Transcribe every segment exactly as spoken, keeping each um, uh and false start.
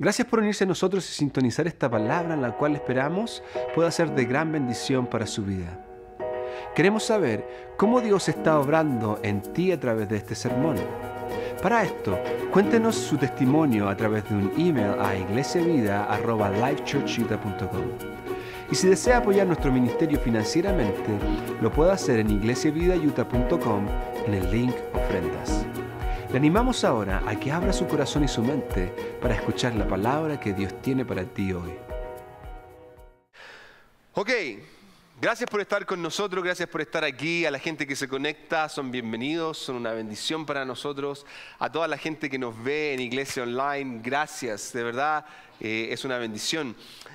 Gracias por unirse a nosotros y sintonizar esta palabra en la cual esperamos pueda ser de gran bendición para su vida. Queremos saber cómo Dios está obrando en ti a través de este sermón. Para esto, cuéntenos su testimonio a través de un email a iglesiavida arroba lifechurchutah punto com. Y si desea apoyar nuestro ministerio financieramente, lo puede hacer en iglesiavidautah punto com en el link Ofrendas. Le animamos ahora a que abra su corazón y su mente para escuchar la palabra que Dios tiene para ti hoy. Ok, gracias por estar con nosotros, gracias por estar aquí. A la gente que se conecta, son bienvenidos, son una bendición para nosotros. A toda la gente que nos ve en Iglesia Online, gracias, de verdad, eh, es una bendición.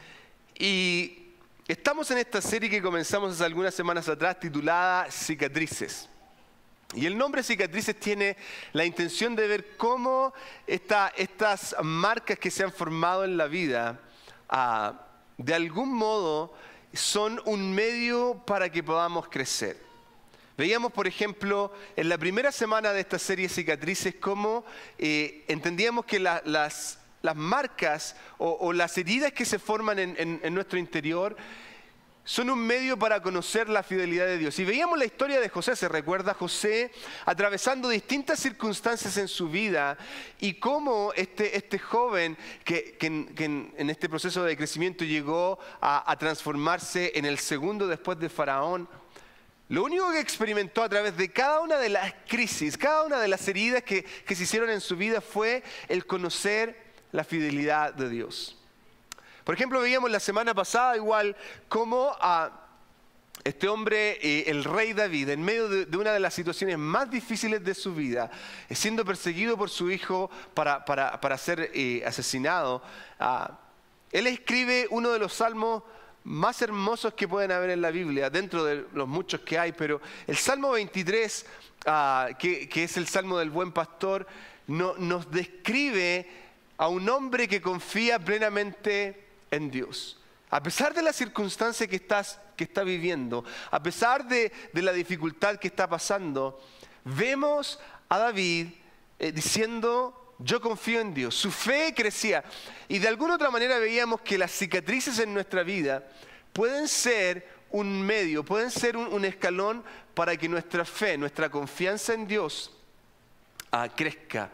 Y estamos en esta serie que comenzamos hace algunas semanas atrás titulada Cicatrices. Y el nombre cicatrices tiene la intención de ver cómo esta, estas marcas que se han formado en la vida, uh, de algún modo, son un medio para que podamos crecer. Veíamos, por ejemplo, en la primera semana de esta serie Cicatrices, cómo eh, entendíamos que la, las, las marcas o, o las heridas que se forman en, en, en nuestro interior son un medio para conocer la fidelidad de Dios. Y veíamos la historia de José, se recuerda José atravesando distintas circunstancias en su vida y cómo este, este joven que, que, en, que en, en este proceso de crecimiento llegó a, a transformarse en el segundo después de Faraón. Lo único que experimentó a través de cada una de las crisis, cada una de las heridas que, que se hicieron en su vida fue el conocer la fidelidad de Dios. Por ejemplo, veíamos la semana pasada igual cómo a este hombre, eh, el rey David, en medio de, de una de las situaciones más difíciles de su vida, eh, siendo perseguido por su hijo para, para, para ser eh, asesinado, uh, él escribe uno de los salmos más hermosos que pueden haber en la Biblia, dentro de los muchos que hay, pero el Salmo veintitrés, uh, que, que es el Salmo del buen pastor, no, nos describe a un hombre que confía plenamente en Dios. A pesar de la circunstancia que, estás, que está viviendo, a pesar de, de la dificultad que está pasando, vemos a David eh, diciendo, yo confío en Dios. Su fe crecía. Y de alguna otra manera veíamos que las cicatrices en nuestra vida pueden ser un medio, pueden ser un, un escalón para que nuestra fe, nuestra confianza en Dios ah, crezca.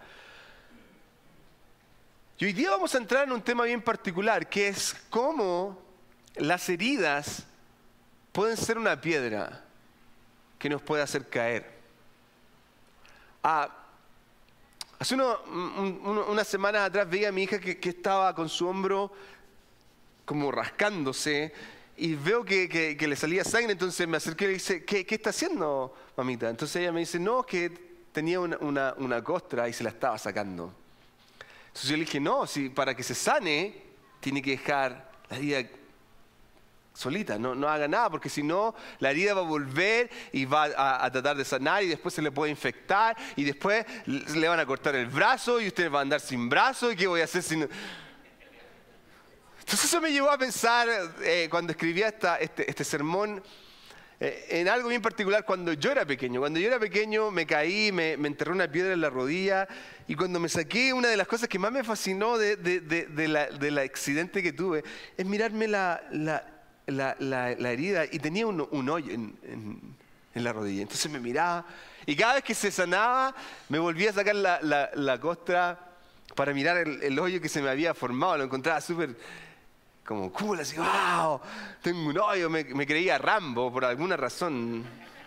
Y hoy día vamos a entrar en un tema bien particular, que es cómo las heridas pueden ser una piedra que nos puede hacer caer. Ah, hace uno, un, un, unas semanas atrás veía a mi hija que, que estaba con su hombro como rascándose y veo que, que, que le salía sangre, entonces me acerqué y le dije, ¿qué, qué está haciendo, mamita? Entonces ella me dice, no, que tenía una, una, una costra y se la estaba sacando. Entonces yo le dije, no, si para que se sane, tiene que dejar la herida solita, no, no haga nada, porque si no, la herida va a volver y va a, a tratar de sanar y después se le puede infectar y después le van a cortar el brazo y usted va a andar sin brazo y ¿qué voy a hacer si no? Entonces eso me llevó a pensar, eh, cuando escribía esta, este, este sermón, en algo bien particular cuando yo era pequeño. Cuando yo era pequeño me caí, me, me enterré una piedra en la rodilla y cuando me saqué, una de las cosas que más me fascinó de, de, de, de la, del accidente que tuve es mirarme la, la, la, la, la herida y tenía un, un hoyo en, en, en la rodilla. Entonces me miraba y cada vez que se sanaba me volvía a sacar la, la, la costra para mirar el, el hoyo que se me había formado. Lo encontraba súper como cool, así, wow, tengo un hoyo, me, me creía Rambo por alguna razón.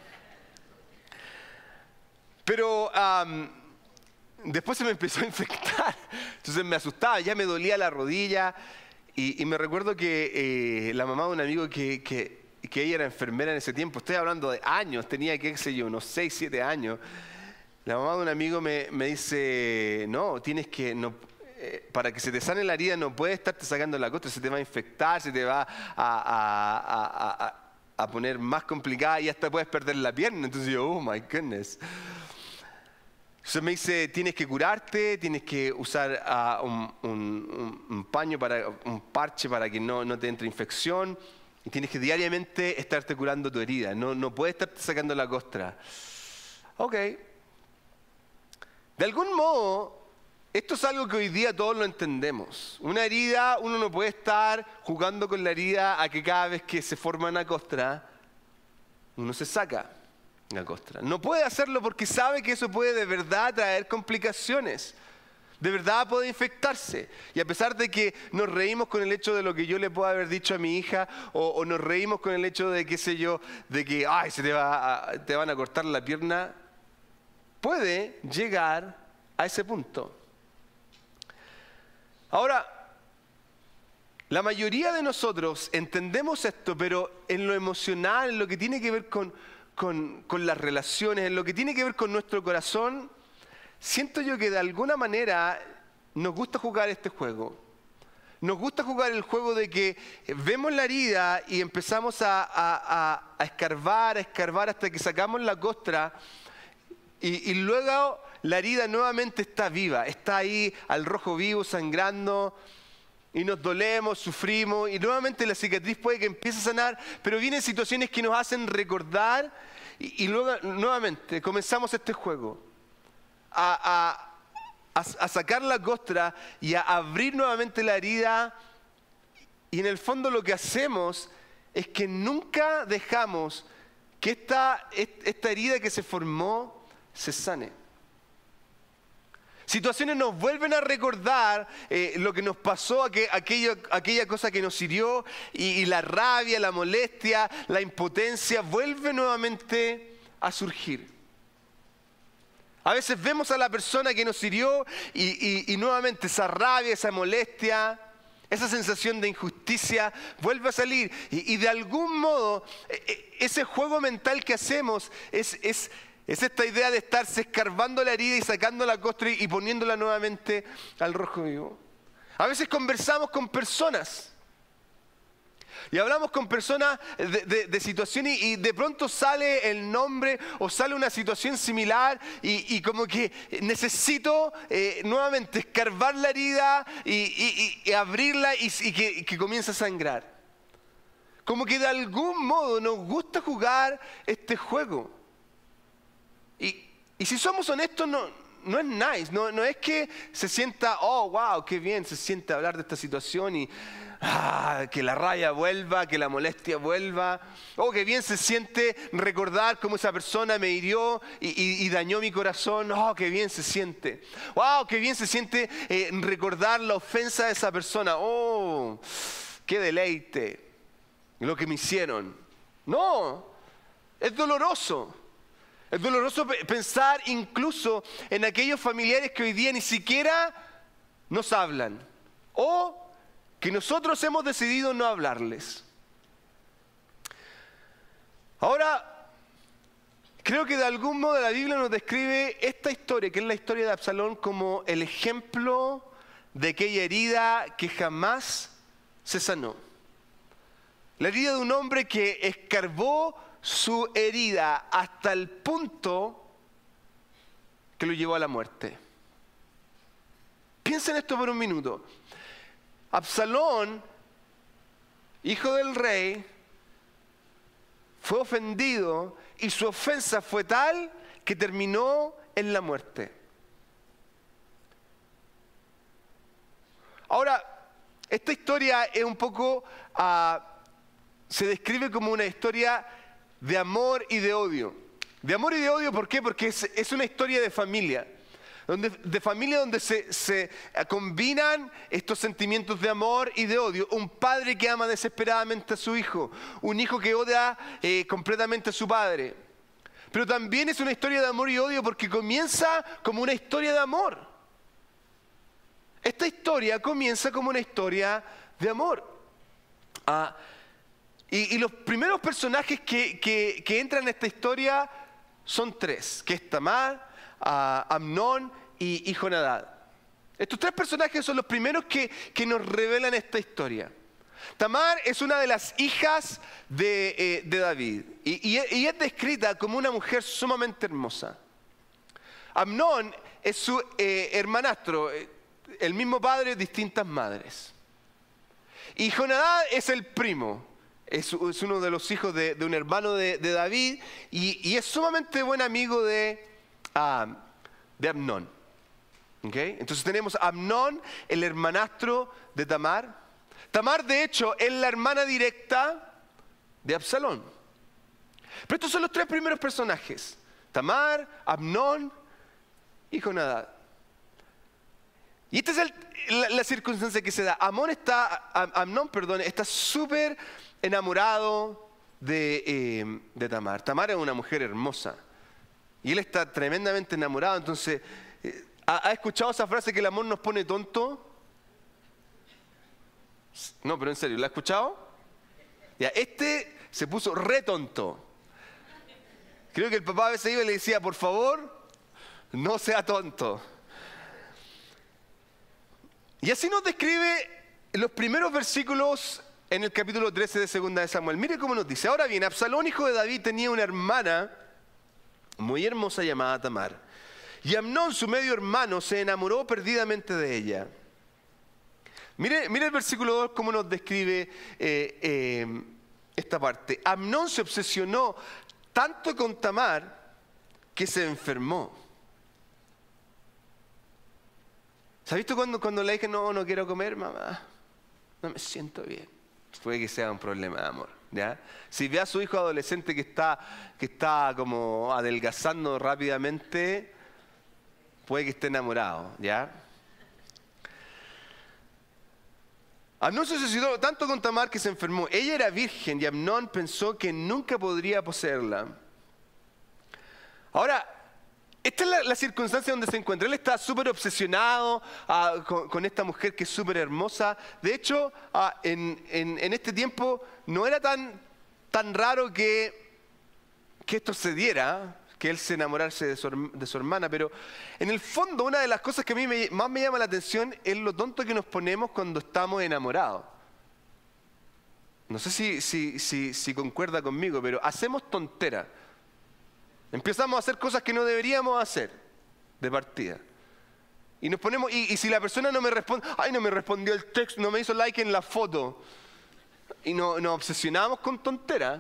Pero um, después se me empezó a infectar, entonces me asustaba, ya me dolía la rodilla y, y me recuerdo que eh, la mamá de un amigo que, que, que ella era enfermera en ese tiempo, estoy hablando de años, tenía, qué sé yo, unos seis, siete años, la mamá de un amigo me, me dice, no, tienes que... No, para que se te sane la herida no puedes estarte sacando la costra, se te va a infectar, se te va a, a, a, a, a poner más complicada y hasta puedes perder la pierna. Entonces yo, oh my goodness. Entonces me dice, tienes que curarte, tienes que usar uh, un, un, un paño, para, un parche para que no, no te entre infección y tienes que diariamente estarte curando tu herida, no, no puedes estarte sacando la costra. Ok. De algún modo, esto es algo que hoy día todos lo entendemos. Una herida, uno no puede estar jugando con la herida a que cada vez que se forma una costra, uno se saca la costra. No puede hacerlo porque sabe que eso puede de verdad traer complicaciones. De verdad puede infectarse. Y a pesar de que nos reímos con el hecho de lo que yo le puedo haber dicho a mi hija, o, o nos reímos con el hecho de, qué sé yo, de que ay, se te, va a, te van a cortar la pierna, puede llegar a ese punto. Ahora, la mayoría de nosotros entendemos esto, pero en lo emocional, en lo que tiene que ver con, con, con las relaciones, en lo que tiene que ver con nuestro corazón, siento yo que de alguna manera nos gusta jugar este juego. Nos gusta jugar el juego de que vemos la herida y empezamos a, a, a, a escarbar, a escarbar hasta que sacamos la costra y, y luego la herida nuevamente está viva, está ahí al rojo vivo, sangrando y nos dolemos, sufrimos y nuevamente la cicatriz puede que empiece a sanar, pero vienen situaciones que nos hacen recordar y, y luego nuevamente comenzamos este juego. A, a, a sacar la costra y a abrir nuevamente la herida y en el fondo lo que hacemos es que nunca dejamos que esta, esta herida que se formó se sane. Situaciones nos vuelven a recordar eh, lo que nos pasó, aquel, aquello, aquella cosa que nos hirió y, y la rabia, la molestia, la impotencia vuelve nuevamente a surgir. A veces vemos a la persona que nos hirió y, y, y nuevamente esa rabia, esa molestia, esa sensación de injusticia vuelve a salir. Y, y de algún modo ese juego mental que hacemos es, es, es esta idea de estarse escarbando la herida y sacando la costra y, y poniéndola nuevamente al rojo vivo. A veces conversamos con personas. Y hablamos con personas de, de, de situaciones y, y de pronto sale el nombre o sale una situación similar y, y como que necesito eh, nuevamente escarbar la herida y, y, y abrirla y, y que, y que comience a sangrar. Como que de algún modo nos gusta jugar este juego. Y, y si somos honestos, no, no es nice, no, no es que se sienta, oh, wow, qué bien se siente hablar de esta situación y ah, que la rabia vuelva, que la molestia vuelva. Oh, qué bien se siente recordar cómo esa persona me hirió y, y, y dañó mi corazón. Oh, qué bien se siente. Wow, qué bien se siente eh, recordar la ofensa de esa persona. Oh, qué deleite lo que me hicieron. No, es doloroso. Es doloroso pensar incluso en aquellos familiares que hoy día ni siquiera nos hablan. O que nosotros hemos decidido no hablarles. Ahora, creo que de algún modo la Biblia nos describe esta historia, que es la historia de Absalón, como el ejemplo de aquella herida que jamás se sanó. La herida de un hombre que escarbó su herida hasta el punto que lo llevó a la muerte. Piensa en esto por un minuto. Absalón, hijo del rey, fue ofendido y su ofensa fue tal que terminó en la muerte. Ahora, esta historia es un poco, uh, se describe como una historia de amor y de odio. De amor y de odio, ¿por qué? Porque es, es una historia de familia. Donde, de familia donde se, se combinan estos sentimientos de amor y de odio. Un padre que ama desesperadamente a su hijo. Un hijo que odia eh, completamente a su padre. Pero también es una historia de amor y odio porque comienza como una historia de amor. Esta historia comienza como una historia de amor. Ah, y, y los primeros personajes que, que, que entran en esta historia son tres. Que es Tamar, a Amnón y, y Jonadab. Estos tres personajes son los primeros que, que nos revelan esta historia. Tamar es una de las hijas de, eh, de David y, y, y es descrita como una mujer sumamente hermosa. Amnón es su eh, hermanastro, el mismo padre, distintas madres. Y Jonadab es el primo. Es, es uno de los hijos de, de un hermano de, de David y, y es sumamente buen amigo de... Uh, de Amnón. ¿Okay? Entonces tenemos a Amnón, el hermanastro de Tamar. Tamar, de hecho, es la hermana directa de Absalón. Pero estos son los tres primeros personajes. Tamar, Amnón y Jonadab. Y esta es el, la, la circunstancia que se da. Amnón está, Amnón, perdón, está súper enamorado de, eh, de Tamar. Tamar es una mujer hermosa. Y él está tremendamente enamorado. Entonces, eh, ¿ha, ¿ha escuchado esa frase que el amor nos pone tonto? No, pero en serio, ¿la ha escuchado? Ya, este se puso re tonto. Creo que el papá a veces iba y le decía, por favor, no sea tonto. Y así nos describe los primeros versículos en el capítulo trece de Segunda de Samuel. Mire cómo nos dice. Ahora bien, Absalón, hijo de David, tenía una hermana muy hermosa llamada Tamar. Y Amnón, su medio hermano, se enamoró perdidamente de ella. Mire, mire el versículo dos cómo nos describe eh, eh, esta parte. Amnón se obsesionó tanto con Tamar que se enfermó. ¿Has visto cuando, cuando le dije, no, no quiero comer, mamá? No me siento bien. Puede que sea un problema de amor, ¿ya? Si ve a su hijo adolescente que está, que está como adelgazando rápidamente, puede que esté enamorado, ¿ya? Amnón se obsesionó tanto con Tamar que se enfermó. Ella era virgen y Amnón pensó que nunca podría poseerla. Ahora, esta es la, la circunstancia donde se encuentra. Él está súper obsesionado uh, con, con esta mujer que es súper hermosa. De hecho, uh, en, en, en este tiempo no era tan, tan raro que, que esto se diera, que él se enamorase de su, de su hermana. Pero en el fondo, una de las cosas que a mí me, más me llama la atención es lo tonto que nos ponemos cuando estamos enamorados. No sé si, si, si, si concuerda conmigo, pero hacemos tonteras. Empezamos a hacer cosas que no deberíamos hacer de partida. Y nos ponemos, y, y si la persona no me responde, ay, no me respondió el texto, no me hizo like en la foto. Y no, nos obsesionamos con tonteras.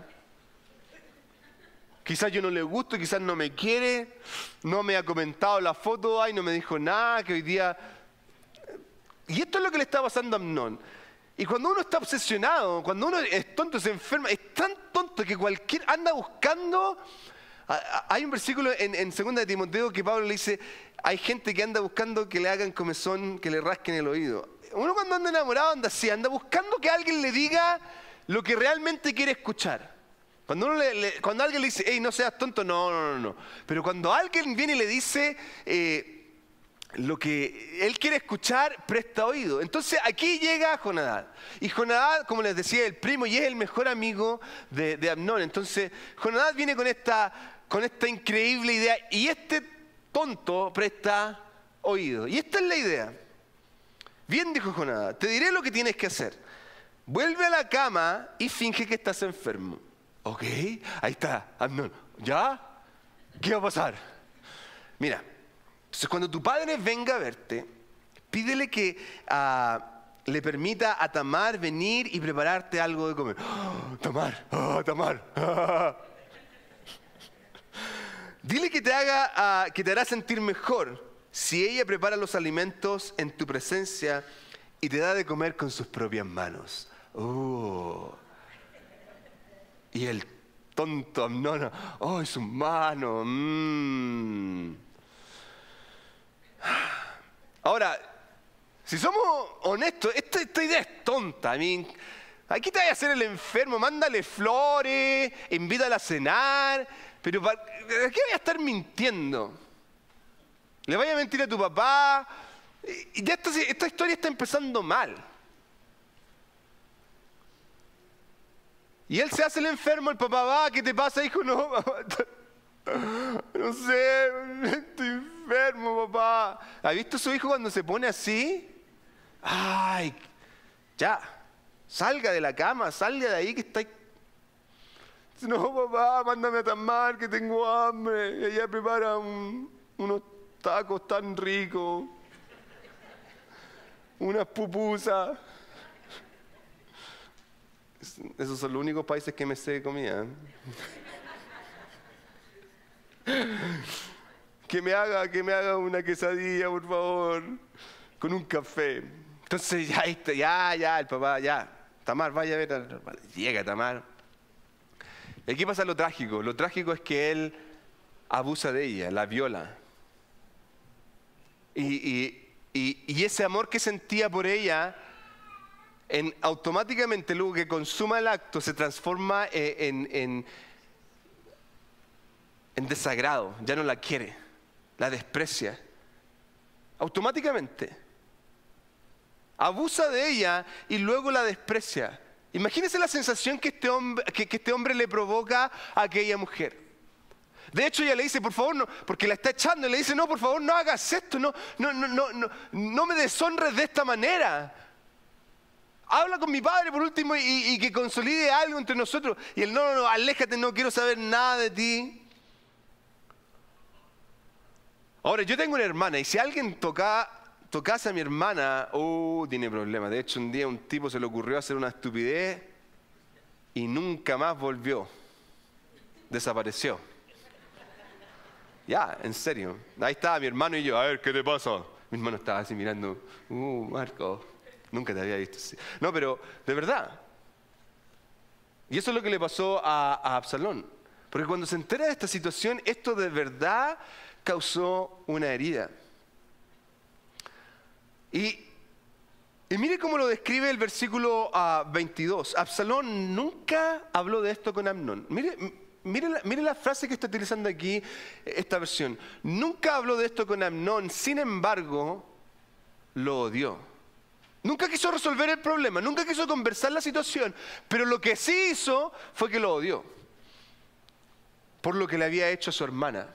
Quizás yo no le gusto, quizás no me quiere, no me ha comentado la foto, ay, no me dijo nada, que hoy día... Y esto es lo que le está pasando a Amnón. Y cuando uno está obsesionado, cuando uno es tonto, se enferma, es tan tonto que cualquier anda buscando... Hay un versículo en, en segunda de Timoteo que Pablo le dice, hay gente que anda buscando que le hagan comezón, que le rasquen el oído. Uno cuando anda enamorado anda así, anda buscando que alguien le diga lo que realmente quiere escuchar. Cuando, uno le, le, cuando alguien le dice, hey, no seas tonto, no, no, no, no. Pero cuando alguien viene y le dice eh, lo que él quiere escuchar, presta oído. Entonces aquí llega Jonadab. Y Jonadab, como les decía, es el primo y es el mejor amigo de, de Amnón. Entonces Jonadab viene con esta... con esta increíble idea, y este tonto presta oído. Y esta es la idea. Bien, dijo Jonadab, te diré lo que tienes que hacer. Vuelve a la cama y finge que estás enfermo. Ok, ahí está, Amnón. ¿Ya? ¿Qué va a pasar? Mira, entonces cuando tu padre venga a verte, pídele que uh, le permita a Tamar venir y prepararte algo de comer. Oh, Tamar, oh, Tamar. Ah. Dile que te haga, uh, que te hará sentir mejor si ella prepara los alimentos en tu presencia y te da de comer con sus propias manos. Oh. Y el tonto Amnón, oh, es su mano. Mm. Ahora, si somos honestos, esta, esta idea es tonta. I mean, aquí te vas a hacer el enfermo, mándale flores, invítala a cenar. Pero ¿para qué voy a estar mintiendo? ¿Le vaya a mentir a tu papá? Y ya esta, esta historia está empezando mal. Y él se hace el enfermo, el papá va, ¿qué te pasa, hijo? No, papá, no sé, estoy enfermo, papá. ¿Ha visto a su hijo cuando se pone así? Ay, ya, salga de la cama, salga de ahí que está... No, papá, mándame a Tamar que tengo hambre. Y ella prepara un, unos tacos tan ricos, unas pupusas. Esos son los únicos países que me sé de comida. que me haga, que me haga una quesadilla, por favor, con un café. Entonces ya, ya, ya, el papá, ya, Tamar, vaya a ver a la hermana. Llega Tamar. Y aquí pasa lo trágico. Lo trágico es que él abusa de ella, la viola. Y, y, y, y ese amor que sentía por ella, en, automáticamente luego que consuma el acto, se transforma en, en, en desagrado. Ya no la quiere, la desprecia. Automáticamente. Abusa de ella y luego la desprecia. Imagínense la sensación que este hombre, que, que este hombre le provoca a aquella mujer. De hecho, ella le dice, por favor, no, porque la está echando, y le dice, no, por favor, no hagas esto, no, no, no, no, no, no me deshonres de esta manera. Habla con mi padre por último y, y que consolide algo entre nosotros. Y él, no, no, no, aléjate, no quiero saber nada de ti. Ahora, yo tengo una hermana y si alguien toca, tocase a mi hermana, oh, tiene problemas. De hecho, un día un tipo se le ocurrió hacer una estupidez y nunca más volvió. Desapareció. Ya, en serio. Ahí estaba mi hermano y yo, a ver, ¿qué te pasa? Mi hermano estaba así mirando, uh, Marco, nunca te había visto así. No, pero de verdad. Y eso es lo que le pasó a, a Absalón. Porque cuando se entera de esta situación, esto de verdad causó una herida. Y, y mire cómo lo describe el versículo uh, veintidós. Absalón nunca habló de esto con Amnón. Mire, mire, la, mire la frase que está utilizando aquí esta versión. Nunca habló de esto con Amnón, sin embargo, lo odió. Nunca quiso resolver el problema, nunca quiso conversar la situación, pero lo que sí hizo fue que lo odió. Por lo que le había hecho a su hermana.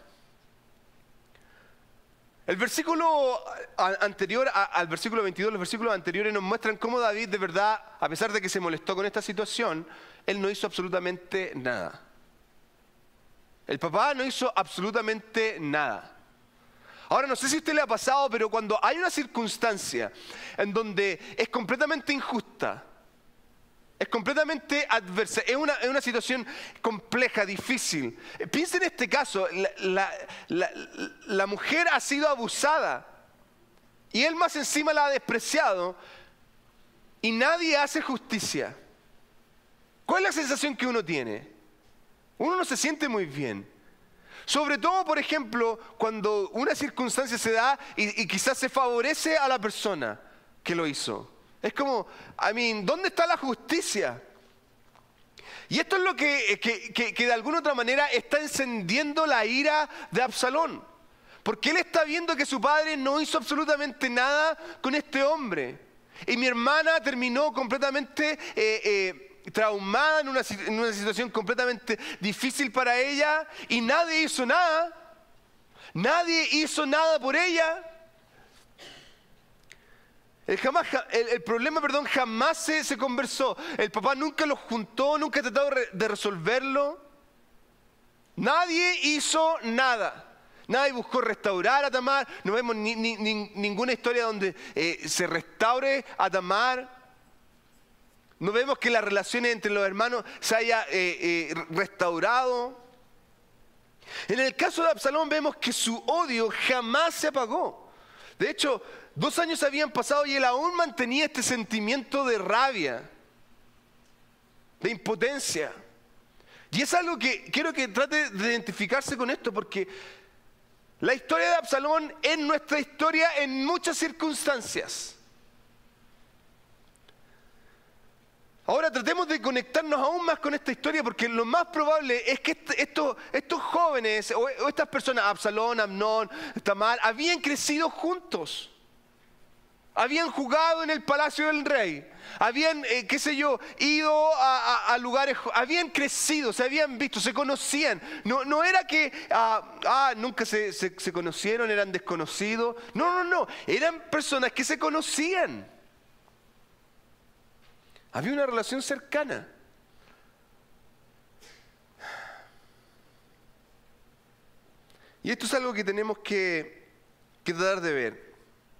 El versículo anterior al versículo veintidós, los versículos anteriores nos muestran cómo David de verdad, a pesar de que se molestó con esta situación, él no hizo absolutamente nada. El papá no hizo absolutamente nada. Ahora, no sé si a usted le ha pasado, pero cuando hay una circunstancia en donde es completamente injusta, es completamente adversa, es una, es una situación compleja, difícil. Piensa en este caso, la, la, la, la mujer ha sido abusada y él más encima la ha despreciado y nadie hace justicia. ¿Cuál es la sensación que uno tiene? Uno no se siente muy bien. Sobre todo, por ejemplo, cuando una circunstancia se da y, y quizás se favorece a la persona que lo hizo. Es como, I mean, ¿dónde está la justicia? Y esto es lo que, que, que, que de alguna otra manera está encendiendo la ira de Absalón. Porque él está viendo que su padre no hizo absolutamente nada con este hombre. Y mi hermana terminó completamente eh, eh, traumada en una, en una situación completamente difícil para ella. Y nadie hizo nada. Nadie hizo nada por ella. El, jamás, el, el problema, perdón, jamás se, se conversó. El papá nunca lo juntó, nunca trató de, de resolverlo. Nadie hizo nada. Nadie buscó restaurar a Tamar. No vemos ni, ni, ni, ninguna historia donde eh, se restaure a Tamar. No vemos que las relaciones entre los hermanos se haya eh, eh, restaurado. En el caso de Absalón vemos que su odio jamás se apagó. De hecho, dos años habían pasado y él aún mantenía este sentimiento de rabia, de impotencia. Y es algo que quiero que trate de identificarse con esto, porque la historia de Absalón es nuestra historia en muchas circunstancias. Ahora tratemos de conectarnos aún más con esta historia, porque lo más probable es que estos, estos jóvenes o, o estas personas, Absalón, Amnón, Tamar, habían crecido juntos. Habían jugado en el palacio del rey. Habían, eh, qué sé yo, ido a, a, a lugares, habían crecido, se habían visto, se conocían. No, no era que ah, ah, nunca se, se, se conocieron, eran desconocidos. No, no, no. Eran personas que se conocían. Había una relación cercana. Y esto es algo que tenemos que, que tratar de ver.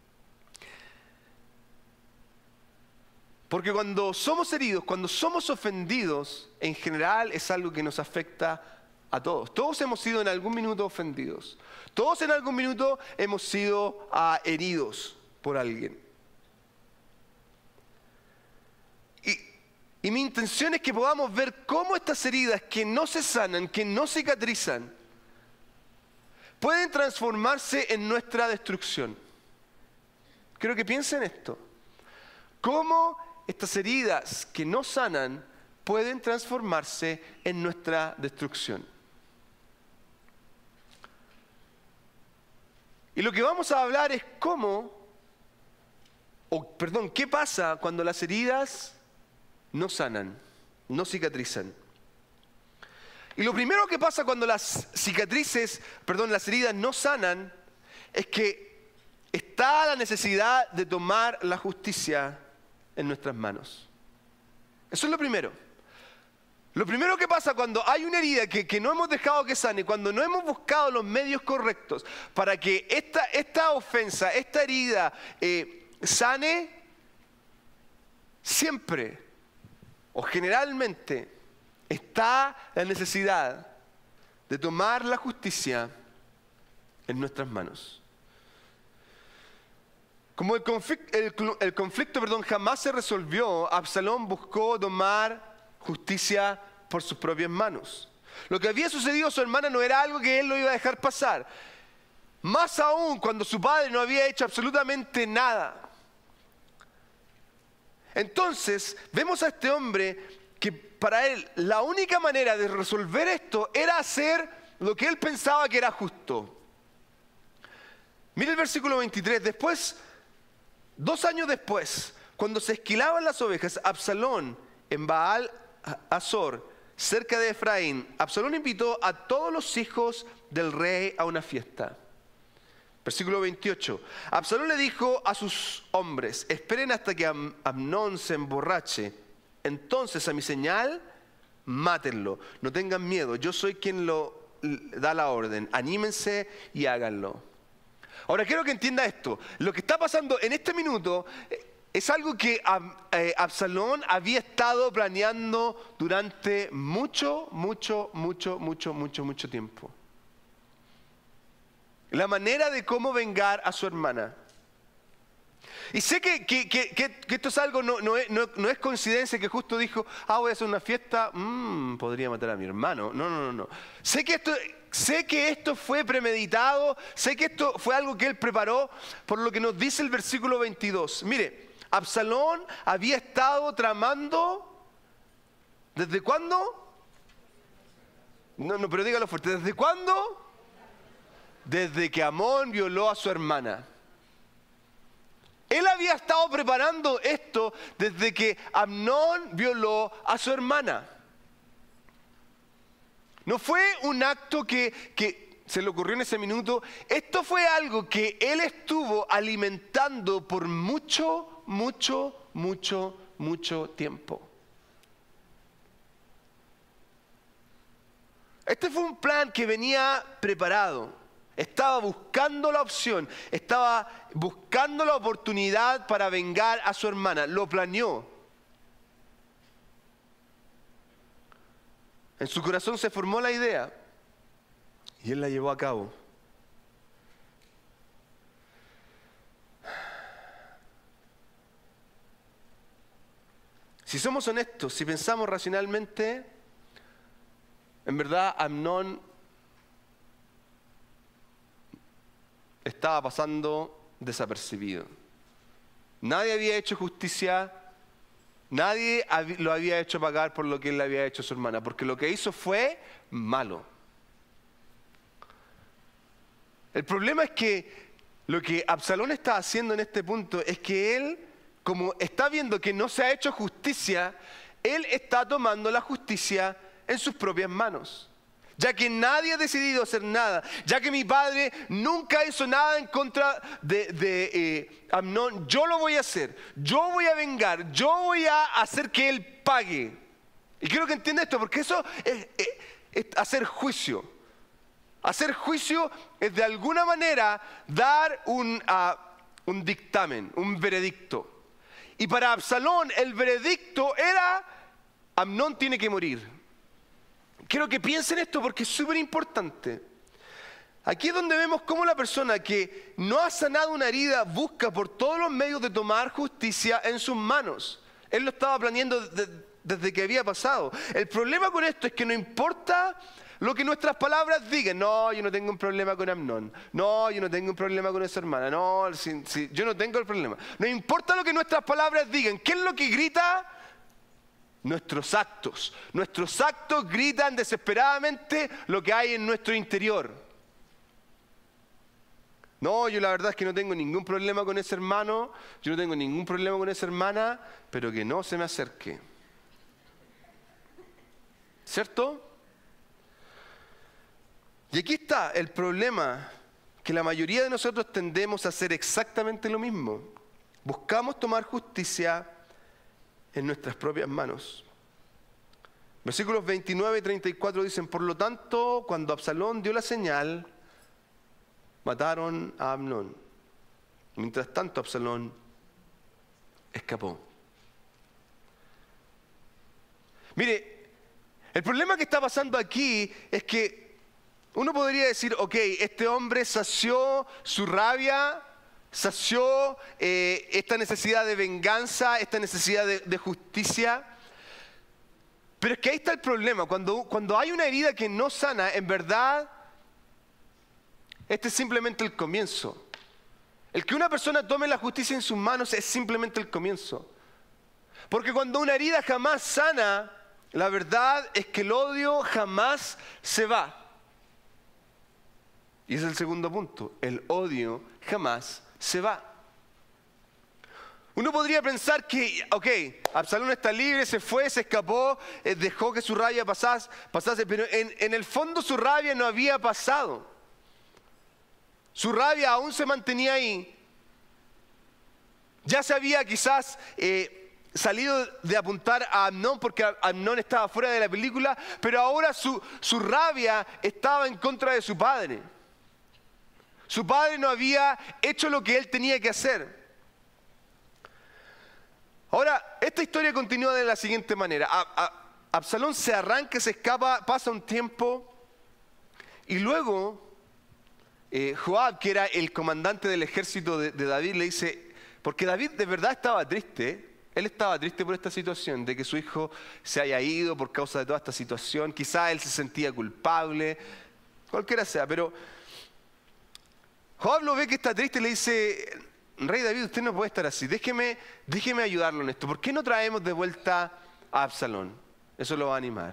Porque cuando somos heridos, cuando somos ofendidos, en general es algo que nos afecta a todos. Todos hemos sido en algún minuto ofendidos. Todos en algún minuto hemos sido uh, heridos por alguien. Y, y mi intención es que podamos ver cómo estas heridas que no se sanan, que no cicatrizan, pueden transformarse en nuestra destrucción. Quiero que piensen esto. Cómo estas heridas que no sanan pueden transformarse en nuestra destrucción. Y lo que vamos a hablar es cómo, o perdón, qué pasa cuando las heridas no sanan, no cicatrizan. Y lo primero que pasa cuando las cicatrices, perdón, las heridas no sanan, es que está la necesidad de tomar la justicia en nuestras manos. Eso es lo primero. Lo primero que pasa cuando hay una herida que, que no hemos dejado que sane, cuando no hemos buscado los medios correctos para que esta, esta ofensa, esta herida eh, sane, siempre o generalmente está la necesidad de tomar la justicia en nuestras manos. Como el conflicto, el, el conflicto perdón, jamás se resolvió, Absalón buscó tomar justicia por sus propias manos. Lo que había sucedido a su hermana no era algo que él lo iba a dejar pasar. Más aún cuando su padre no había hecho absolutamente nada. Entonces, vemos a este hombre que para él la única manera de resolver esto era hacer lo que él pensaba que era justo. Mira el versículo veintitrés. Después, dos años después, cuando se esquilaban las ovejas, Absalón en Baal Azor, cerca de Efraín, Absalón invitó a todos los hijos del rey a una fiesta. Versículo veintiocho. Absalón le dijo a sus hombres: esperen hasta que Am- Amnón se emborrache. Entonces, a mi señal, mátenlo. No tengan miedo. Yo soy quien lo da la orden. Anímense y háganlo. Ahora, quiero que entienda esto. Lo que está pasando en este minuto es algo que Absalón había estado planeando durante mucho, mucho, mucho, mucho, mucho, mucho tiempo. La manera de cómo vengar a su hermana. Y sé que, que, que, que esto es algo, no, no, es, no, no es coincidencia que justo dijo, ah, voy a hacer una fiesta, mmm, podría matar a mi hermano. No, no, no, no. Sé que esto... Sé que esto fue premeditado, sé que esto fue algo que él preparó, por lo que nos dice el versículo veintidós. Mire, Absalón había estado tramando, ¿desde cuándo? No, no, pero dígalo fuerte, ¿desde cuándo? Desde que Amnón violó a su hermana. Él había estado preparando esto desde que Amnón violó a su hermana. No fue un acto que, que se le ocurrió en ese minuto. Esto fue algo que él estuvo alimentando por mucho, mucho, mucho, mucho tiempo. Este fue un plan que venía preparado. Estaba buscando la opción, estaba buscando la oportunidad para vengar a su hermana. Lo planeó. En su corazón se formó la idea y él la llevó a cabo. Si somos honestos, si pensamos racionalmente, en verdad Amnón estaba pasando desapercibido. Nadie había hecho justicia. Nadie lo había hecho pagar por lo que él le había hecho a su hermana, porque lo que hizo fue malo. El problema es que lo que Absalón está haciendo en este punto es que él, como está viendo que no se ha hecho justicia, él está tomando la justicia en sus propias manos. Ya que nadie ha decidido hacer nada, ya que mi padre nunca hizo nada en contra de, de eh, Amnón, yo lo voy a hacer, yo voy a vengar, yo voy a hacer que él pague. Y quiero que entienda esto, porque eso es, es, es hacer juicio. Hacer juicio es de alguna manera dar un, uh, un dictamen, un veredicto. Y para Absalón el veredicto era, Amnón tiene que morir. quiero que piensen esto porque es súper importante. Aquí es donde vemos cómo la persona que no ha sanado una herida busca por todos los medios de tomar justicia en sus manos. Él lo estaba planeando desde, desde que había pasado. El problema con esto es que no importa lo que nuestras palabras digan. No, yo no tengo un problema con Amnón. No, yo no tengo un problema con esa hermana. No, si, si, yo no tengo el problema. No importa lo que nuestras palabras digan. ¿Qué es lo que grita? Nuestros actos. Nuestros actos gritan desesperadamente lo que hay en nuestro interior. No, yo la verdad es que no tengo ningún problema con ese hermano. Yo no tengo ningún problema con esa hermana, pero que no se me acerque. ¿Cierto? Y aquí está el problema, que la mayoría de nosotros tendemos a hacer exactamente lo mismo. Buscamos tomar justicia en nuestras propias manos. Versículos veintinueve y treinta y cuatro dicen, por lo tanto, cuando Absalón dio la señal, mataron a Amnón. Mientras tanto, Absalón escapó. Mire, el problema que está pasando aquí es que uno podría decir, ok, este hombre sació su rabia, sació eh, esta necesidad de venganza, esta necesidad de, de justicia. Pero es que ahí está el problema. Cuando, cuando hay una herida que no sana, en verdad, este es simplemente el comienzo. El que una persona tome la justicia en sus manos es simplemente el comienzo. Porque cuando una herida jamás sana, la verdad es que el odio jamás se va. Y ese es el segundo punto. El odio jamás se va. Uno podría pensar que, ok, Absalón está libre, se fue, se escapó, eh, dejó que su rabia pasase, pasase, pero en, en el fondo su rabia no había pasado. Su rabia aún se mantenía ahí. Ya se había quizás eh, salido de apuntar a Amnón porque Amnón estaba fuera de la película, pero ahora su, su rabia estaba en contra de su padre. Su padre no había hecho lo que él tenía que hacer. Ahora, esta historia continúa de la siguiente manera. A, a, Absalón se arranca, se escapa, pasa un tiempo y luego eh, Joab, que era el comandante del ejército de, de David, le dice, porque David de verdad estaba triste, él estaba triste por esta situación, de que su hijo se haya ido por causa de toda esta situación, quizá él se sentía culpable, cualquiera sea, pero Joab lo ve que está triste y le dice, Rey David, usted no puede estar así, déjeme, déjeme ayudarlo en esto. ¿Por qué no traemos de vuelta a Absalón? Eso lo va a animar.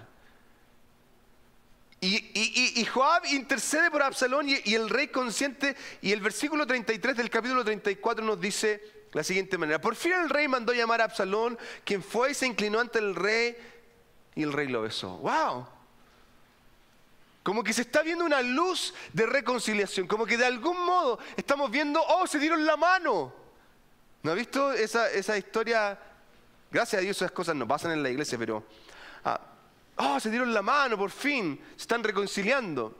Y, y, y, y Joab intercede por Absalón y, y el rey consciente, y el versículo treinta y tres del capítulo treinta y cuatro nos dice la siguiente manera. Por fin el rey mandó llamar a Absalón, quien fue y se inclinó ante el rey, y el rey lo besó. ¡Wow! Como que se está viendo una luz de reconciliación, como que de algún modo estamos viendo, ¡oh, se dieron la mano! ¿No ha visto esa, esa historia? Gracias a Dios esas cosas no pasan en la iglesia, pero ah, ¡oh, se dieron la mano, por fin! Se están reconciliando.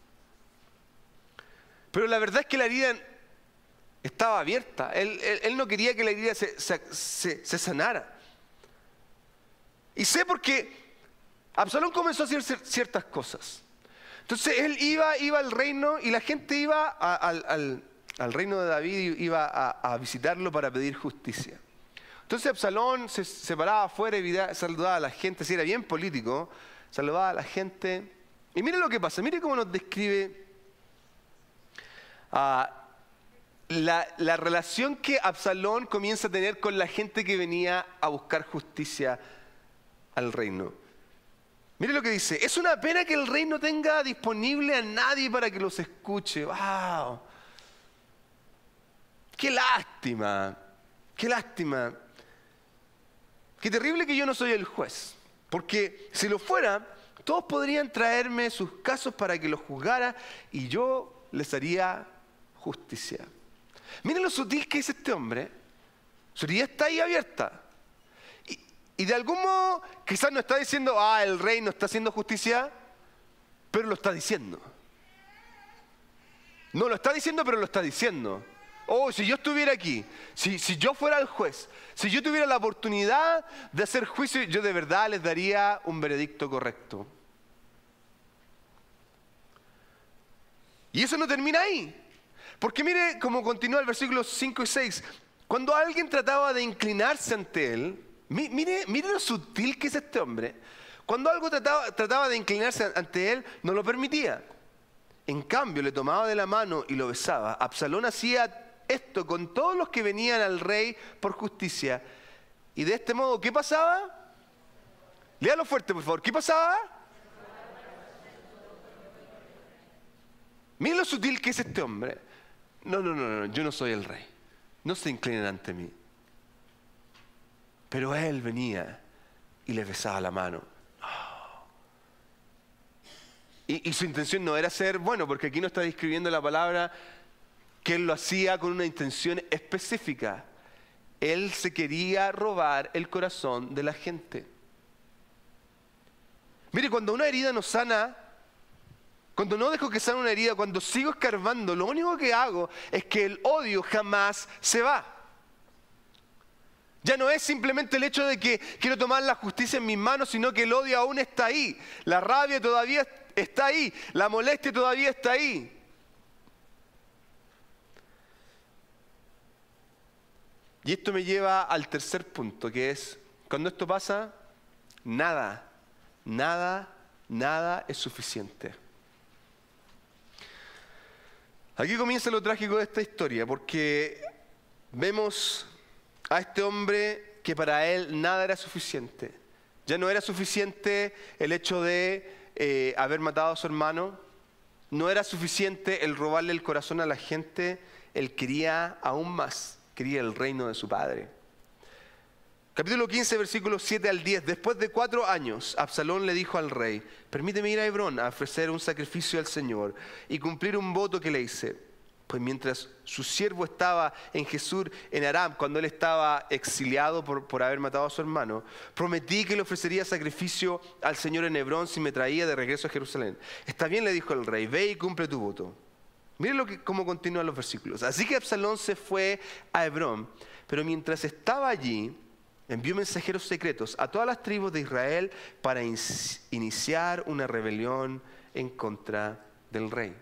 Pero la verdad es que la herida estaba abierta. Él, él, él no quería que la herida se, se, se, se sanara. Y sé porque Absalón comenzó a hacer ciertas cosas. Entonces él iba, iba al reino y la gente iba a, al, al, al reino de David, iba a, a visitarlo para pedir justicia. Entonces Absalón se, se paraba afuera y saludaba a la gente, si era bien político, saludaba a la gente. Y mire lo que pasa, mire cómo nos describe uh, la, la relación que Absalón comienza a tener con la gente que venía a buscar justicia al reino. Mire lo que dice, es una pena que el rey no tenga disponible a nadie para que los escuche. ¡Wow! ¡Qué lástima! ¡Qué lástima! ¡Qué terrible que yo no soy el juez! Porque si lo fuera, todos podrían traerme sus casos para que los juzgara y yo les haría justicia. Miren lo sutil que es este hombre. Su herida está ahí abierta. Y de algún modo, quizás no está diciendo, ah, el rey no está haciendo justicia, pero lo está diciendo. No lo está diciendo, pero lo está diciendo. Oh, si yo estuviera aquí, si, si yo fuera el juez, si yo tuviera la oportunidad de hacer juicio, yo de verdad les daría un veredicto correcto. Y eso no termina ahí. Porque mire cómo continúa el versículo cinco y seis. Cuando alguien trataba de inclinarse ante él, mire, mire lo sutil que es este hombre. Cuando algo trataba, trataba de inclinarse ante él, no lo permitía. En cambio, le tomaba de la mano y lo besaba. Absalón hacía esto con todos los que venían al rey por justicia. Y de este modo, ¿qué pasaba? Léalo fuerte, por favor. ¿Qué pasaba? Mira lo sutil que es este hombre. No, no, no, no, yo no soy el rey. No se inclinen ante mí. Pero él venía y les besaba la mano. Oh. Y, y su intención no era ser bueno, porque aquí no está describiendo la palabra que él lo hacía con una intención específica. Él se quería robar el corazón de la gente. Mire, cuando una herida no sana, cuando no dejo que sane una herida, cuando sigo escarbando, lo único que hago es que el odio jamás se va. Ya no es simplemente el hecho de que quiero tomar la justicia en mis manos, sino que el odio aún está ahí. La rabia todavía está ahí. La molestia todavía está ahí. Y esto me lleva al tercer punto, que es, cuando esto pasa, nada, nada, nada es suficiente. Aquí comienza lo trágico de esta historia, porque vemos a este hombre que para él nada era suficiente. Ya no era suficiente el hecho de eh, haber matado a su hermano, no era suficiente el robarle el corazón a la gente, él quería aún más, quería el reino de su padre. Capítulo quince, versículos siete al diez. Después de cuatro años, Absalón le dijo al rey: permíteme ir a Hebrón a ofrecer un sacrificio al Señor y cumplir un voto que le hice. Pues mientras su siervo estaba en Jesús, en Aram, cuando él estaba exiliado por, por haber matado a su hermano, prometí que le ofrecería sacrificio al Señor en Hebrón si me traía de regreso a Jerusalén. Está bien, le dijo el rey, ve y cumple tu voto. Miren lo que, cómo continúan los versículos. Así que Absalón se fue a Hebrón, pero mientras estaba allí, envió mensajeros secretos a todas las tribus de Israel para in- iniciar una rebelión en contra del rey.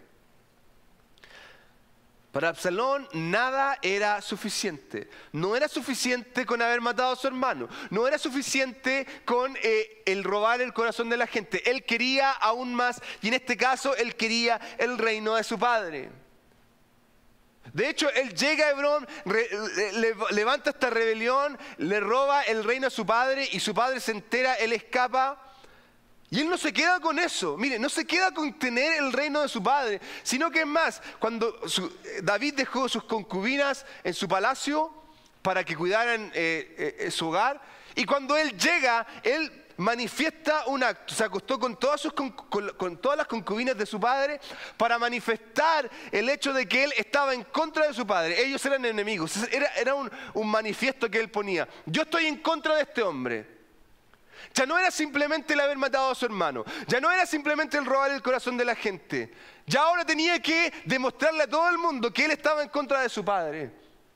Para Absalón nada era suficiente. No era suficiente con haber matado a su hermano. No era suficiente con eh, el robar el corazón de la gente. Él quería aún más, y en este caso él quería el reino de su padre. De hecho, él llega a Hebrón, re, le, levanta esta rebelión, le roba el reino a su padre y su padre se entera, él escapa. Y él no se queda con eso, mire, no se queda con tener el reino de su padre, sino que es más, cuando su, David dejó sus concubinas en su palacio para que cuidaran eh, eh, su hogar, y cuando él llega, él manifiesta un acto, se acostó con todas, sus, con, con, con todas las concubinas de su padre para manifestar el hecho de que él estaba en contra de su padre. Ellos eran enemigos, era, era un, un manifiesto que él ponía: yo estoy en contra de este hombre. Ya no era simplemente el haber matado a su hermano, ya no era simplemente el robar el corazón de la gente, ya ahora tenía que demostrarle a todo el mundo que él estaba en contra de su padre.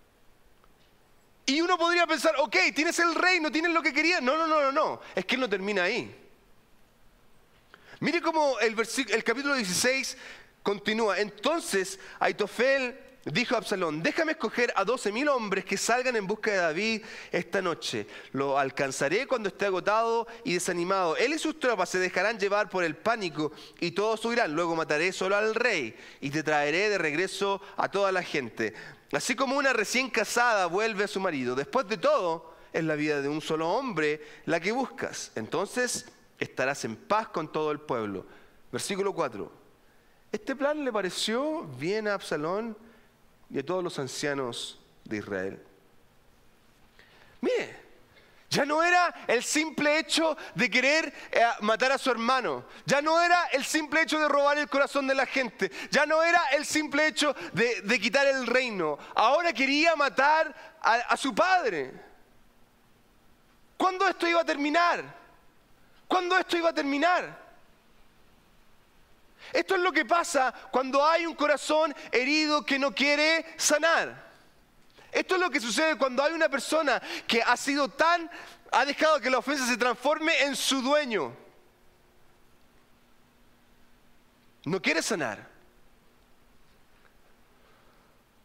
Y uno podría pensar, ok, tienes el reino, tienes lo que querías. No, no, no, no, no, es que él no termina ahí. Mire cómo el, el capítulo dieciséis continúa. Entonces Aitofel dijo a Absalón: déjame escoger a doce mil hombres que salgan en busca de David esta noche. Lo alcanzaré cuando esté agotado y desanimado. Él y sus tropas se dejarán llevar por el pánico y todos huirán. Luego mataré solo al rey y te traeré de regreso a toda la gente. Así como una recién casada vuelve a su marido. Después de todo, es la vida de un solo hombre la que buscas. Entonces estarás en paz con todo el pueblo. Versículo cuatro. Este plan le pareció bien a Absalón y a todos los ancianos de Israel. Mire, ya no era el simple hecho de querer eh, matar a su hermano. Ya no era el simple hecho de robar el corazón de la gente. Ya no era el simple hecho de, de quitar el reino. Ahora quería matar a, a su padre. ¿Cuándo esto iba a terminar? ¿Cuándo esto iba a terminar? Esto es lo que pasa cuando hay un corazón herido que no quiere sanar. Esto es lo que sucede cuando hay una persona que ha sido tan, ha dejado que la ofensa se transforme en su dueño. No quiere sanar.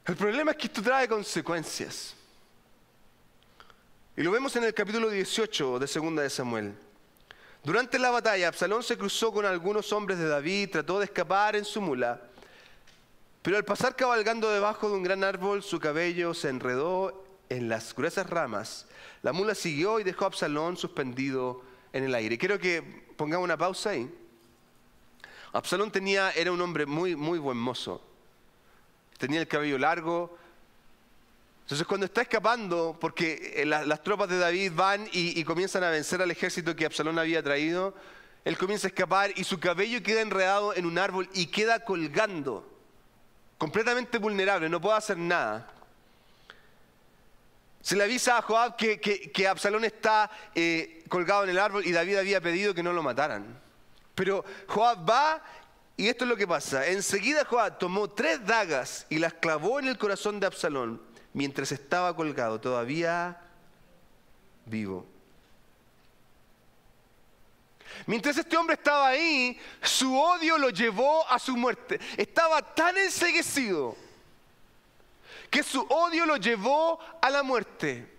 El problema es que esto trae consecuencias. Y lo vemos en el capítulo dieciocho de Segunda de Samuel. Durante la batalla, Absalón se cruzó con algunos hombres de David, trató de escapar en su mula. Pero al pasar cabalgando debajo de un gran árbol, su cabello se enredó en las gruesas ramas. La mula siguió y dejó a Absalón suspendido en el aire. Quiero que pongamos una pausa ahí. Absalón tenía, era un hombre muy, muy buen mozo. Tenía el cabello largo. Entonces cuando está escapando, porque las, las tropas de David van y, y comienzan a vencer al ejército que Absalón había traído, él comienza a escapar y su cabello queda enredado en un árbol y queda colgando, completamente vulnerable, no puede hacer nada. Se le avisa a Joab que, que, que Absalón está eh, colgado en el árbol y David había pedido que no lo mataran. Pero Joab va y esto es lo que pasa. Enseguida Joab tomó tres dagas y las clavó en el corazón de Absalón mientras estaba colgado, todavía vivo. Mientras este hombre estaba ahí, su odio lo llevó a su muerte. Estaba tan enceguecido que su odio lo llevó a la muerte.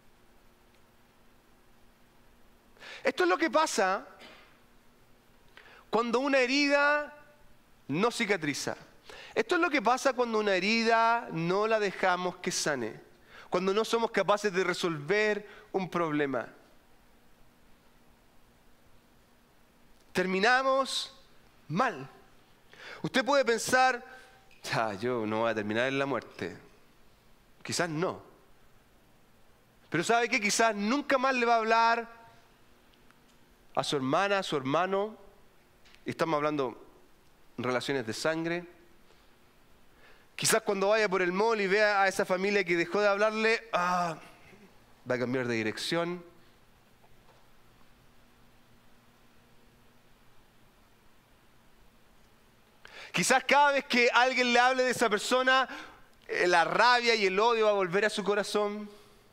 Esto es lo que pasa cuando una herida no cicatriza. Esto es lo que pasa cuando una herida no la dejamos que sane. Cuando no somos capaces de resolver un problema. Terminamos mal. Usted puede pensar, ah, yo no voy a terminar en la muerte. Quizás no. Pero ¿sabe qué? Quizás nunca más le va a hablar a su hermana, a su hermano. Y estamos hablando de relaciones de sangre. Quizás cuando vaya por el mall y vea a esa familia que dejó de hablarle, ah, va a cambiar de dirección. Quizás cada vez que alguien le hable de esa persona, la rabia y el odio va a volver a su corazón.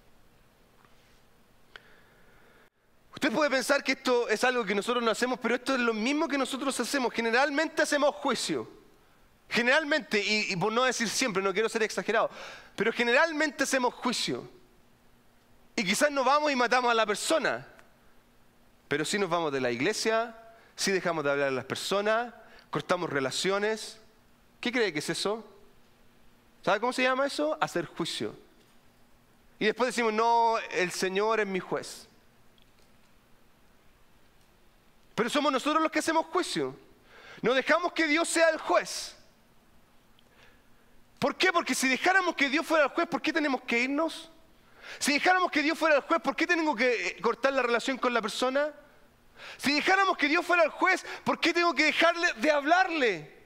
Usted puede pensar que esto es algo que nosotros no hacemos, pero esto es lo mismo que nosotros hacemos. Generalmente hacemos juicio. Generalmente, y, y por no decir siempre, no quiero ser exagerado, pero generalmente hacemos juicio. Y quizás no vamos y matamos a la persona, pero sí nos vamos de la iglesia, sí dejamos de hablar a las personas, cortamos relaciones. ¿Qué cree que es eso? ¿Sabe cómo se llama eso? Hacer juicio. Y después decimos, no, el Señor es mi juez. Pero somos nosotros los que hacemos juicio. No dejamos que Dios sea el juez. ¿Por qué? Porque si dejáramos que Dios fuera el juez, ¿por qué tenemos que irnos? Si dejáramos que Dios fuera el juez, ¿por qué tengo que cortar la relación con la persona? Si dejáramos que Dios fuera el juez, ¿por qué tengo que dejarle de hablarle?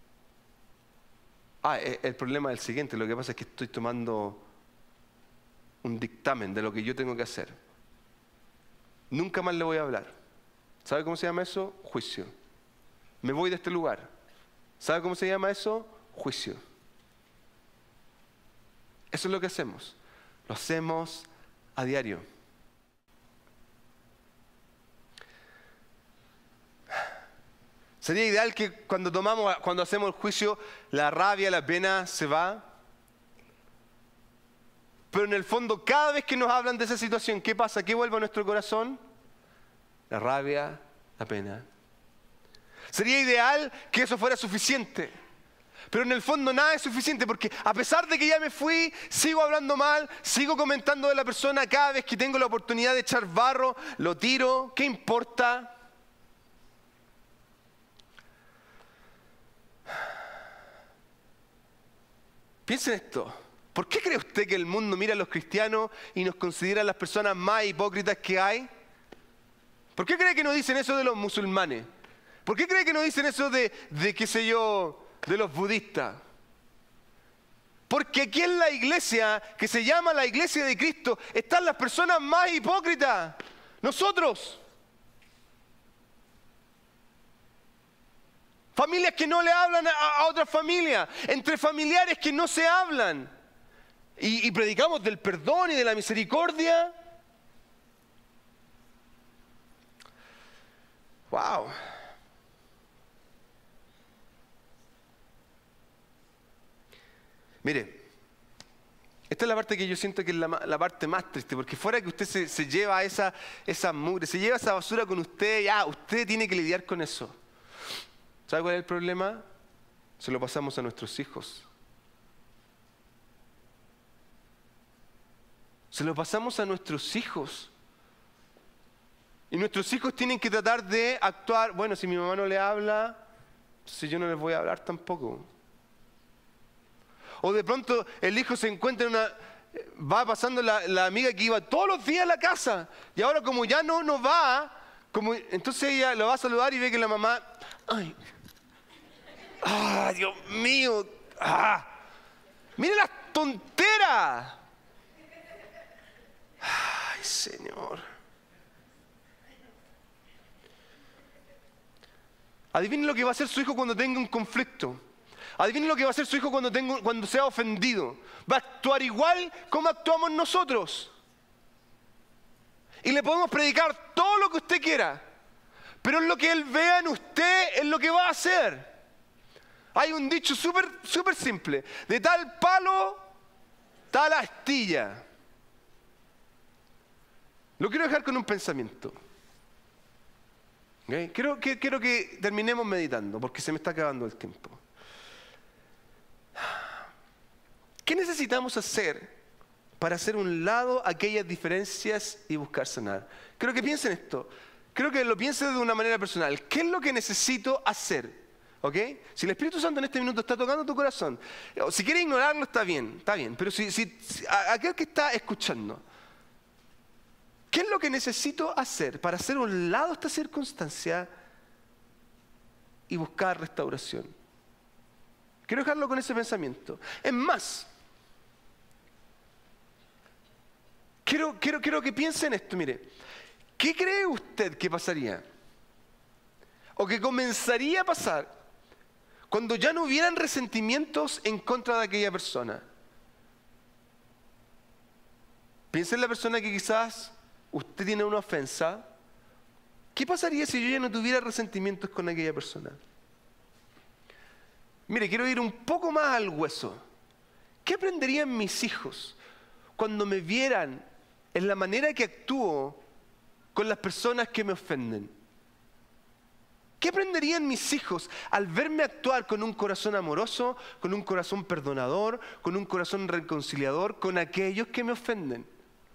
Ah, el problema es el siguiente. Lo que pasa es que estoy tomando un dictamen de lo que yo tengo que hacer. Nunca más le voy a hablar. ¿Sabe cómo se llama eso? Juicio. Me voy de este lugar. ¿Sabe cómo se llama eso? Juicio. Eso es lo que hacemos. Lo hacemos a diario. Sería ideal que cuando tomamos, cuando hacemos el juicio, la rabia, la pena se va. Pero en el fondo, cada vez que nos hablan de esa situación, ¿qué pasa? ¿Qué vuelve a nuestro corazón? La rabia, la pena. Sería ideal que eso fuera suficiente. Pero en el fondo nada es suficiente porque a pesar de que ya me fui, sigo hablando mal, sigo comentando de la persona. Cada vez que tengo la oportunidad de echar barro, lo tiro. ¿Qué importa? Piensen esto. ¿Por qué cree usted que el mundo mira a los cristianos y nos considera las personas más hipócritas que hay? ¿Por qué cree que nos dicen eso de los musulmanes? ¿Por qué cree que nos dicen eso de, de qué sé yo, de los budistas? Porque aquí en la iglesia, que se llama la iglesia de Cristo, están las personas más hipócritas. Nosotros. Familias que no le hablan a, a otras familias. Entre familiares que no se hablan. Y, y predicamos del perdón y de la misericordia. Wow. Mire, Esta es la parte que yo siento que es la, la parte más triste, porque fuera que usted se, se lleva esa, esa mugre, se lleva esa basura con usted, ya, usted tiene que lidiar con eso. ¿Sabe cuál es el problema? Se lo pasamos a nuestros hijos. Se lo pasamos a nuestros hijos. Y nuestros hijos tienen que tratar de actuar, bueno, si mi mamá no le habla, entonces yo no les voy a hablar tampoco. O de pronto el hijo se encuentra en una... Va pasando la, la amiga que iba todos los días a la casa. Y ahora como ya no, no va, como, entonces ella lo va a saludar y ve que la mamá... ¡Ay! ¡Ah, Dios mío! ¡Ah! ¡Mire las tonteras! ¡Ay, Señor! Adivinen lo que va a hacer su hijo cuando tenga un conflicto. Adivinen lo que va a hacer su hijo cuando, tenga, cuando sea ofendido. Va a actuar igual como actuamos nosotros. Y le podemos predicar todo lo que usted quiera. Pero lo que él vea en usted es lo que va a hacer. Hay un dicho súper súper simple. De tal palo, tal astilla. Lo quiero dejar con un pensamiento. ¿Okay? Quiero, que, quiero que terminemos meditando, porque se me está acabando el tiempo. ¿Qué necesitamos hacer para hacer un lado aquellas diferencias y buscar sanar? Creo que piensen esto. Creo que lo piensen de una manera personal. ¿Qué es lo que necesito hacer? ¿Ok? Si el Espíritu Santo en este minuto está tocando tu corazón, o si quiere ignorarlo, está bien, está bien. Pero si, si, si a, aquel que está escuchando, ¿qué es lo que necesito hacer para hacer un lado esta circunstancia y buscar restauración? Quiero dejarlo con ese pensamiento. Es más, quiero, quiero, quiero que piense en esto, mire. ¿Qué cree usted que pasaría? O que comenzaría a pasar cuando ya no hubieran resentimientos en contra de aquella persona. Piensa en la persona que quizás usted tiene una ofensa. ¿Qué pasaría si yo ya no tuviera resentimientos con aquella persona? Mire, quiero ir un poco más al hueso. ¿Qué aprenderían mis hijos cuando me vieran en la manera que actúo con las personas que me ofenden? ¿Qué aprenderían mis hijos al verme actuar con un corazón amoroso, con un corazón perdonador, con un corazón reconciliador con aquellos que me ofenden?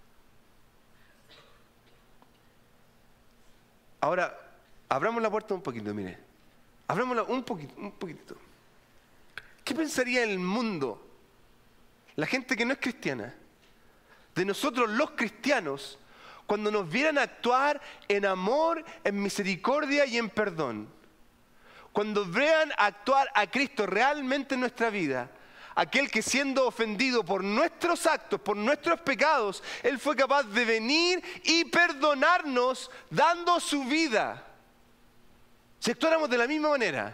Ahora, abramos la puerta un poquito, mire. Abrámosla un poquito, un poquito. ¿Qué pensaría el mundo, la gente que no es cristiana, de nosotros los cristianos, cuando nos vieran actuar en amor, en misericordia y en perdón? Cuando vean actuar a Cristo realmente en nuestra vida, aquel que siendo ofendido por nuestros actos, por nuestros pecados, Él fue capaz de venir y perdonarnos dando su vida. Si actuáramos de la misma manera,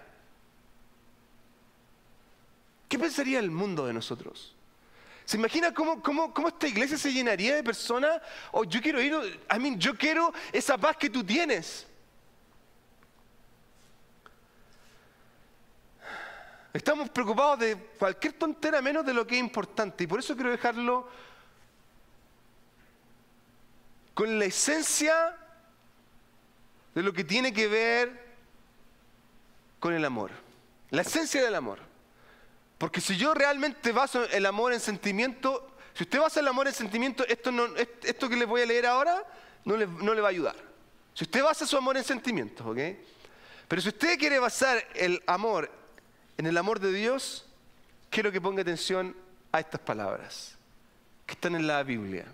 ¿qué pensaría el mundo de nosotros? ¿Se imagina cómo, cómo, cómo esta iglesia se llenaría de personas? Oh, yo quiero ir, I mean, yo quiero esa paz que tú tienes. Estamos preocupados de cualquier tontera menos de lo que es importante. Y por eso quiero dejarlo con la esencia de lo que tiene que ver con el amor. La esencia del amor. Porque si yo realmente baso el amor en sentimiento, si usted basa el amor en sentimiento, esto, no, esto que les voy a leer ahora no le, no le va a ayudar. Si usted basa su amor en sentimientos, ¿ok? Pero si usted quiere basar el amor en el amor de Dios, quiero que ponga atención a estas palabras que están en la Biblia.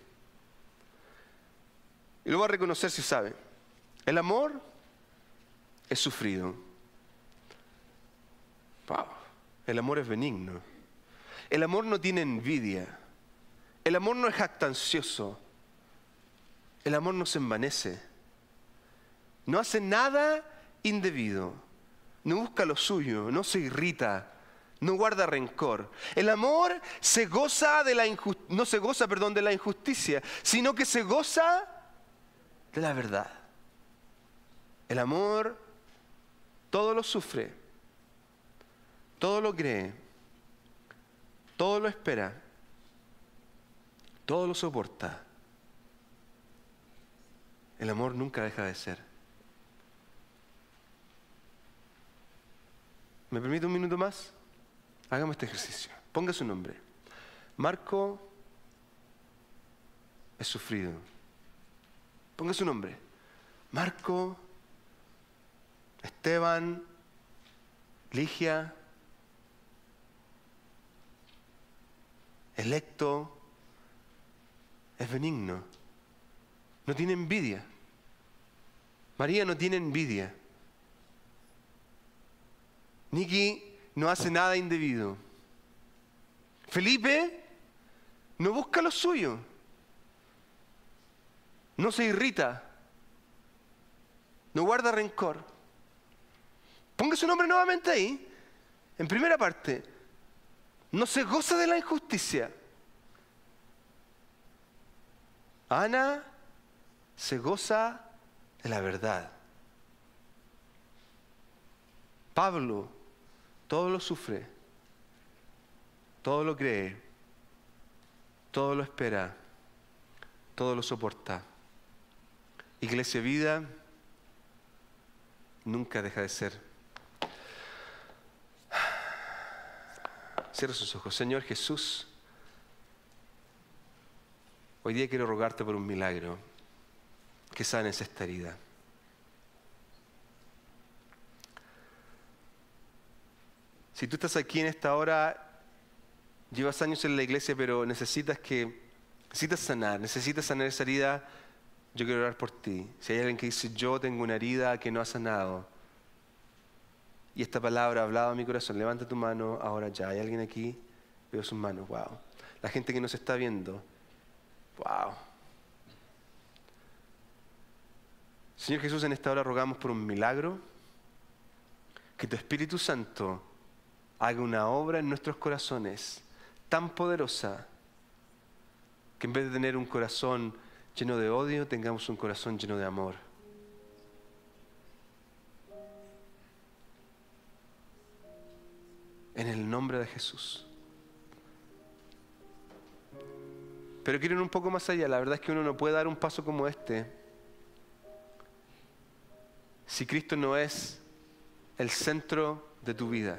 Y lo va a reconocer si sabe. El amor es sufrido. Wow. El amor es benigno. El amor no tiene envidia. El amor no es jactancioso. El amor no se envanece. No hace nada indebido. No busca lo suyo. No se irrita. No guarda rencor. El amor se goza de la inju- no se goza, perdón, de la injusticia, sino que se goza de la verdad. El amor todo lo sufre, todo lo cree, todo lo espera, todo lo soporta. El amor nunca deja de ser. ¿Me permite un minuto más? Hagamos este ejercicio. Ponga su nombre. Marco es sufrido. Ponga su nombre. Marco, Esteban, Ligia, electo, es benigno. No tiene envidia. María no tiene envidia. Nicky no hace nada indebido. Felipe no busca lo suyo. No se irrita. No guarda rencor. Ponga su nombre nuevamente ahí. En primera parte, no se goza de la injusticia. Ana se goza de la verdad. Pablo todo lo sufre, todo lo cree, todo lo espera, todo lo soporta. Iglesia Vida nunca deja de ser. Cierra sus ojos. Señor Jesús, hoy día quiero rogarte por un milagro, que sanes esta herida. Si tú estás aquí en esta hora, llevas años en la iglesia, pero necesitas que, necesitas sanar, necesitas sanar esa herida, yo quiero orar por ti. Si hay alguien que dice, yo tengo una herida que no ha sanado, y esta palabra ha hablado a mi corazón, levanta tu mano ahora ya. ¿Hay alguien aquí? Veo sus manos, wow. La gente que nos está viendo, wow. Señor Jesús, en esta hora rogamos por un milagro, que tu Espíritu Santo haga una obra en nuestros corazones tan poderosa, que en vez de tener un corazón lleno de odio, tengamos un corazón lleno de amor. En el nombre de Jesús. Pero quiero ir un poco más allá. La verdad es que uno no puede dar un paso como este si Cristo no es el centro de tu vida.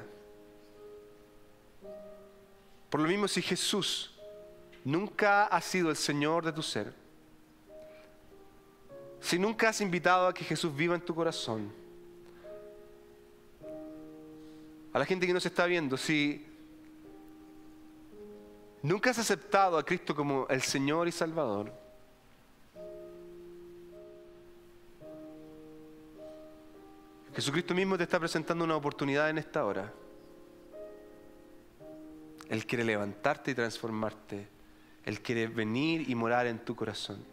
Por lo mismo, si Jesús nunca ha sido el Señor de tu ser, si nunca has invitado a que Jesús viva en tu corazón, a la gente que nos está viendo, si nunca has aceptado a Cristo como el Señor y Salvador, Jesucristo mismo te está presentando una oportunidad en esta hora. Él quiere levantarte y transformarte. Él quiere venir y morar en tu corazón.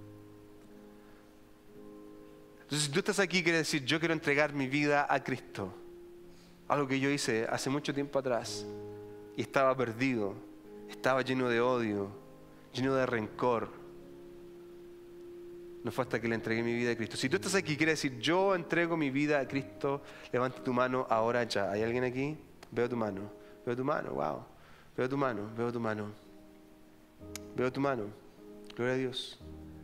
Entonces, si tú estás aquí y quieres decir, yo quiero entregar mi vida a Cristo, algo que yo hice hace mucho tiempo atrás, y estaba perdido, estaba lleno de odio, lleno de rencor, no fue hasta que le entregué mi vida a Cristo. Si tú estás aquí y quieres decir, yo entrego mi vida a Cristo, levanta tu mano ahora ya. ¿Hay alguien aquí? Veo tu mano, veo tu mano, wow. Veo tu mano, veo tu mano. Veo tu mano. Gloria a Dios.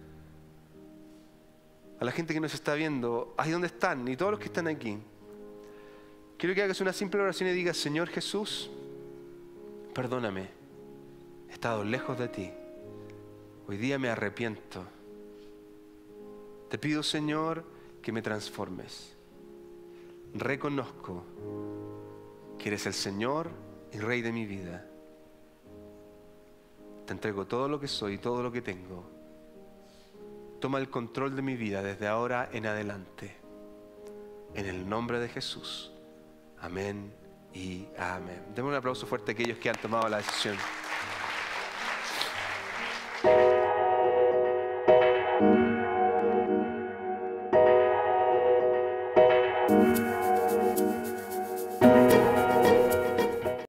A la gente que nos está viendo, ahí donde están, y todos los que están aquí, quiero que hagas una simple oración y digas, Señor Jesús, perdóname, he estado lejos de ti. Hoy día me arrepiento. Te pido, Señor, que me transformes. Reconozco que eres el Señor y Rey de mi vida. Te entrego todo lo que soy y todo lo que tengo. Toma el control de mi vida desde ahora en adelante. En el nombre de Jesús. Amén y amén. Demos un aplauso fuerte a aquellos que han tomado la decisión.